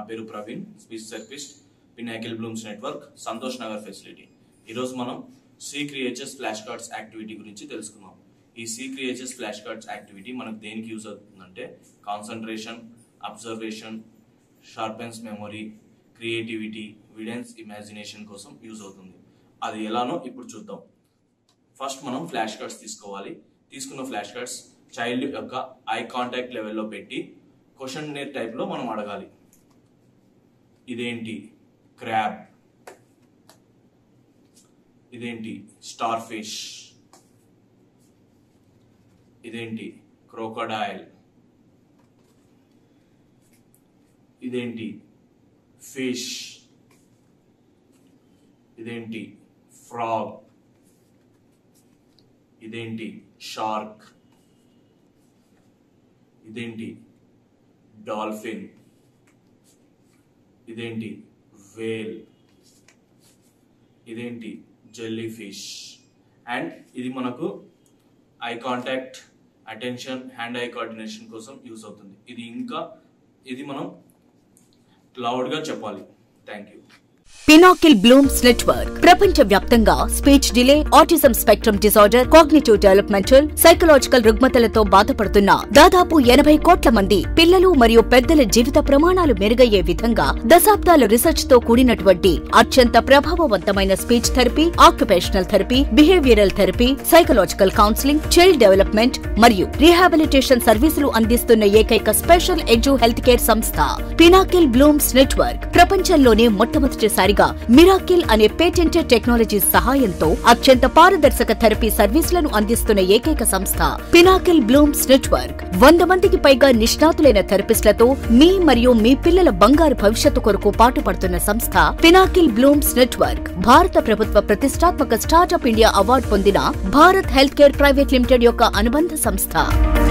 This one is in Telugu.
పేరు Praveen, speech therapist, Pinnacle Blooms network, Santosh Nagar facility. ఈరోజు మనం C3HS ఫ్లాష్ కార్డ్స్ యాక్టివిటీ గురించి తెలుసుకుందాం. ఈ C3HS ఫ్లాష్ కార్డ్స్ యాక్టివిటీ మనకు దేనికి యూజ్ అవుతుందంటే concentration, observation, sharpens memory, creativity, widens imagination కోసం యూజ్ అవుతుంది. అది ఎలానో ఇప్పుడు చూద్దాం. ఫస్ట్ మనం ఫ్లాష్ కార్డ్స్ తీసుకోవాలి. తీసుకున్న ఫ్లాష్ కార్డ్స్ చైల్డ్ యొక్క ఐ కాంటాక్ట్ లెవెల్లో పెట్టి క్వశ్చన్ టైప్ లో మనం అడగాలి. ఇదేంటి క్రాబ్, ఇదేంటి స్టార్ ఫిష్, ఇదేంటి క్రోకోడైల్, ఇదేంటి ఫిష్, ఇదేంటి ఫ్రాగ్, ఇదేంటి షార్క్, ఇదేంటి డాల్ఫిన్, ఇదేంటి వేల్, ఇదేంటి జెల్లీ ఫిష్. అండ్ ఇది మనకు eye contact, attention, hand eye coordination కోసం యూజ్ అవుతుంది. ఇది మనం లౌడ్గా చెప్పాలి. Thank you. Pinnacle Blooms network ప్రపంచవ్యాప్తంగా speech delay, autism spectrum disorder, cognitive developmental, psychological రుగ్మతలతో బాధపడుతున్న దాదాపు 80 కోట్ల మంది పిల్లలు మరియు పెద్దల జీవిత ప్రమాణాలు మెరుగయ్యే విధంగా దశాబ్దాల రీసెర్చ్ తో కూడినటువంటి అత్యంత ప్రభావవంతమైన speech therapy, occupational therapy, behavioural therapy, psychological counselling, child development మరియు రీహాబిలిటేషన్ సర్వీసులు అందిస్తున్న ఏకైక స్పెషల్ ఎడ్యు హెల్త్ కేర్ సంస్థ పినాకిల్ బ్లూమ్స్ నెట్వర్క్. ప్రపంచంలోనే మొట్టమొదటిసారిగా మిరాకిల్ అనే పేటెంటెడ్ టెక్నాలజీ సహాయంతో అత్యంత పారదర్శక థెరపీ సర్వీసులను అందిస్తున్న ఏకైక సంస్థ పినాకిల్ బ్లూమ్స్ నెట్వర్క్. 100 మందికి పైగా నిష్ణాతులైన థెరపిస్టులతో మీ మరియు మీ పిల్లల బంగారు భవిష్యత్తు కొరకు పాటుపడుతున్న సంస్థ పినాకిల్ బ్లూమ్స్ నెట్వర్క్. భారత ప్రభుత్వ ప్రతిష్టాత్మక స్టార్టప్ ఇండియా అవార్డు పొందిన Bharat health care private limited యొక్క అనుబంధ సంస్థ.